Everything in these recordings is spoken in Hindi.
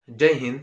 जय हिंद।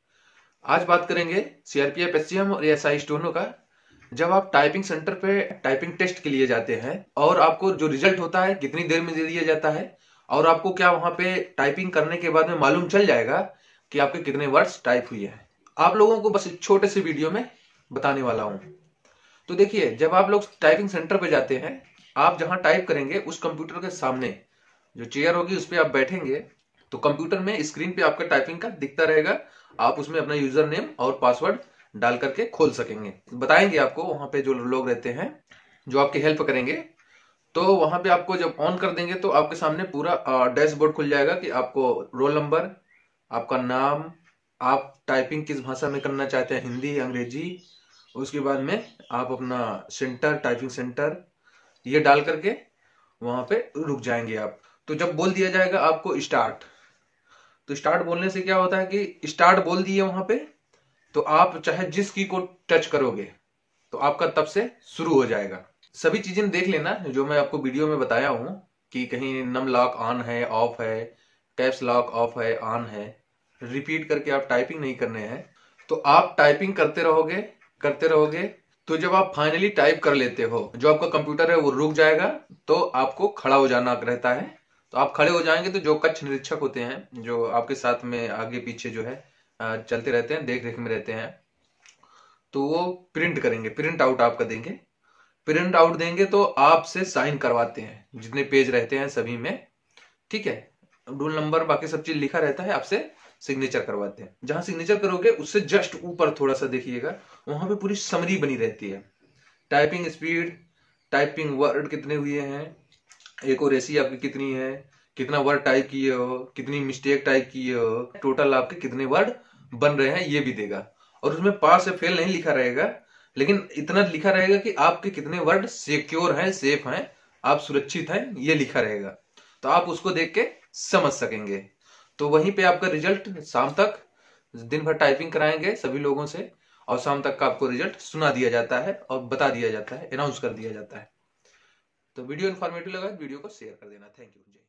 आज बात करेंगे सीआरपीएफ, एससीएम और एएसआई स्टोनों का। जब आप टाइपिंग सेंटर पे टाइपिंग टेस्ट के लिए जाते हैं और आपको जो रिजल्ट होता है कितनी देर में दे दिया जाता है, और आपको क्या वहां पे टाइपिंग करने के बाद में मालूम चल जाएगा कि आपके कितने वर्ड्स टाइप हुए हैं। आप लोगों को बस एक छोटे से वीडियो में बताने वाला हूं। तो देखिए, जब आप लोग टाइपिंग सेंटर पे जाते हैं, आप जहां टाइप करेंगे उस कंप्यूटर के सामने जो चेयर होगी उस पर आप बैठेंगे, तो कंप्यूटर में स्क्रीन पे आपका टाइपिंग का दिखता रहेगा। आप उसमें अपना यूजर नेम और पासवर्ड डाल करके खोल सकेंगे। बताएंगे आपको वहां पे जो लोग रहते हैं जो आपकी हेल्प करेंगे। तो वहां पे आपको जब ऑन कर देंगे तो आपके सामने पूरा डैशबोर्ड खुल जाएगा कि आपको रोल नंबर, आपका नाम, आप टाइपिंग किस भाषा में करना चाहते हैं, हिंदी, अंग्रेजी। उसके बाद में आप अपना सेंटर, टाइपिंग सेंटर, ये डाल करके वहां पे रुक जाएंगे आप। तो जब बोल दिया जाएगा आपको स्टार्ट, तो स्टार्ट बोलने से क्या होता है कि स्टार्ट बोल दिए वहां पे, तो आप चाहे जिस की को टच करोगे तो आपका तब से शुरू हो जाएगा। सभी चीजें देख लेना जो मैं आपको वीडियो में बताया हूं, कि कहीं नम लॉक ऑन है, ऑफ है, कैप्स लॉक ऑफ है, ऑन है। रिपीट करके आप टाइपिंग नहीं करने हैं। तो आप टाइपिंग करते रहोगे, करते रहोगे। तो जब आप फाइनली टाइप कर लेते हो, जो आपका कंप्यूटर है वो रुक जाएगा, तो आपको खड़ा हो जाना रहता है। तो आप खड़े हो जाएंगे तो जो कक्ष निरीक्षक होते हैं, जो आपके साथ में आगे पीछे जो है चलते रहते हैं, देख रेख में रहते हैं, तो वो प्रिंट करेंगे, प्रिंट आउट आपका देंगे। प्रिंट आउट देंगे तो आपसे साइन करवाते हैं जितने पेज रहते हैं सभी में। ठीक है, रूल नंबर बाकी सब चीज लिखा रहता है, आपसे सिग्नेचर करवाते हैं। जहां सिग्नेचर करोगे उससे जस्ट ऊपर थोड़ा सा देखिएगा, वहां पे पूरी समरी बनी रहती है। टाइपिंग स्पीड, टाइपिंग वर्ड कितने हुए हैं, एक्यूरेसी आपकी कितनी है, कितना वर्ड टाइप किए हो, कितनी मिस्टेक टाइप किए हो, टोटल आपके कितने वर्ड बन रहे हैं ये भी देगा। और उसमें पास या फेल नहीं लिखा रहेगा, लेकिन इतना लिखा रहेगा कि आपके कितने वर्ड सिक्योर हैं, सेफ हैं, आप सुरक्षित हैं, ये लिखा रहेगा। तो आप उसको देख के समझ सकेंगे। तो वहीं पे आपका रिजल्ट शाम तक, दिन भर टाइपिंग कराएंगे सभी लोगों से, और शाम तक का आपको रिजल्ट सुना दिया जाता है और बता दिया जाता है, अनाउंस कर दिया जाता है। तो वीडियो इन्फॉर्मेटिव लगा, वीडियो को शेयर कर देना। Thank you.